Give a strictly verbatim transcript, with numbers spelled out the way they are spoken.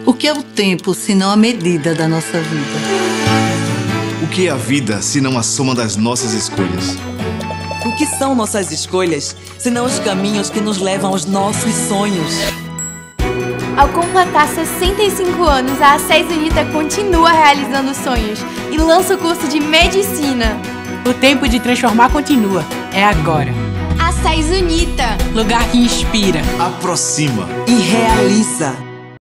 O que é o tempo, senão a medida da nossa vida? O que é a vida, senão a soma das nossas escolhas? O que são nossas escolhas, senão os caminhos que nos levam aos nossos sonhos? Ao completar sessenta e cinco anos, a ACES Unita continua realizando sonhos e lança o curso de Medicina. O tempo de transformar continua. É agora. ACES Unita, Lugar que inspira, Aproxima E realiza.